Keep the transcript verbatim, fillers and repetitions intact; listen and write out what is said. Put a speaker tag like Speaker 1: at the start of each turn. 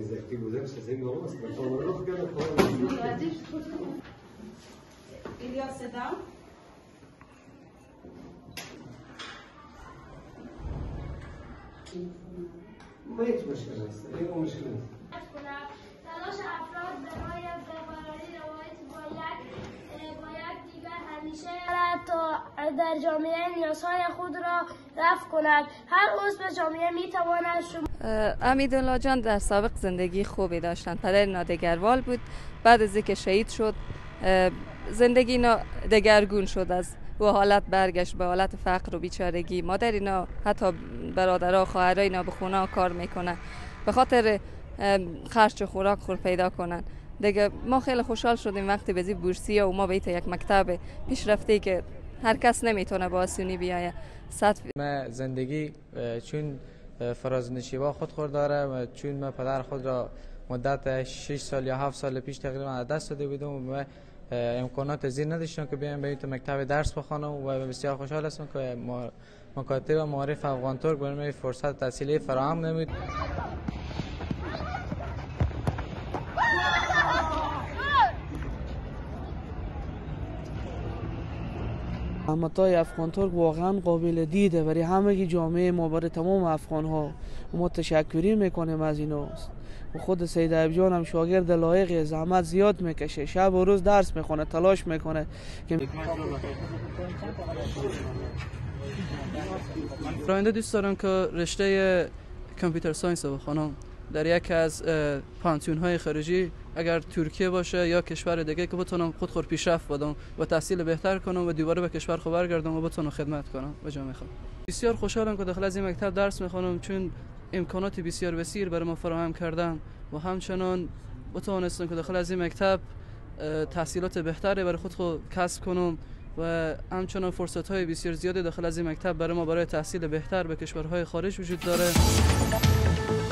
Speaker 1: زکی بودم سازی ناماست بطور رو خیلی کار
Speaker 2: ایلیا صدا
Speaker 1: ما هیچ مشکل است یک مشکل است
Speaker 3: تلاش افراد برای برقراری روابط با یک با یکدیگر همیشه تا در جامعه نیازهای خود را رفع کند. هر عضو جامعه میتواند شما
Speaker 4: امیدالله جان در سابق زندگی خوبی داشتند. پدر اینا دگروال بود. بعد از اینکه شهید شد زندگی اینا دگرگون شد. از و حالت برگشت به حالت فقر و بیچارگی. مادر اینا حتی برادرها خواهرای اینا به خونه کار میکنن به خاطر خرج خوراک خور پیدا کنن. دیگه ما خیلی خوشحال شدیم وقتی به بورسیه و ما به یک مکتب پیشرفته که هر کس نمیتونه با آسونی بیایه.
Speaker 5: ما زندگی چون فرازنشیبا خود خور داره و چون ما پدر خود را مدت شش سال یا هفت سال پیش تقریبا از دست داده بودم و ما امکانات زیر نداشتم که بیایم به این مکتب درس بخوانم و بسیار خوشحال هستم که مکاتب معارف افغان ترک برای فرصت تحصیلی فراهم نمود.
Speaker 6: همتای افغان ترک واقعا قابل دیده برای همه جامعه ما، برای تمام افغان ها. ما تشکری میکنیم از اینا. و خود سید ایوب جان هم شاگرد لایق، زحمت زیاد میکشه، شب و روز درس میخونه، تلاش میکنه که
Speaker 7: آینده دوست دارم که رشته کامپیوتر ساینس رو بخونم در یکی از پانتیون های خارجی، اگر ترکیه باشه یا کشور دیگه، که بتونم خود خود پیشرفت بدم و تحصیل بهتر کنم و دوباره به کشور خود برگردم و بتونم خدمت کنم به جامعه خود. بسیار خوشحالم که داخل از این مکتب درس میخونم چون امکانات بسیار وسیع برای ما فراهم کردن و همچنان بتونستم که داخل از این مکتب تحصیلات بهتری برای خود خود کسب کنم و همچنان فرصت های بسیار زیادی داخل از این مکتب برای ما برای تحصیل بهتر به کشورهای خارج وجود داره.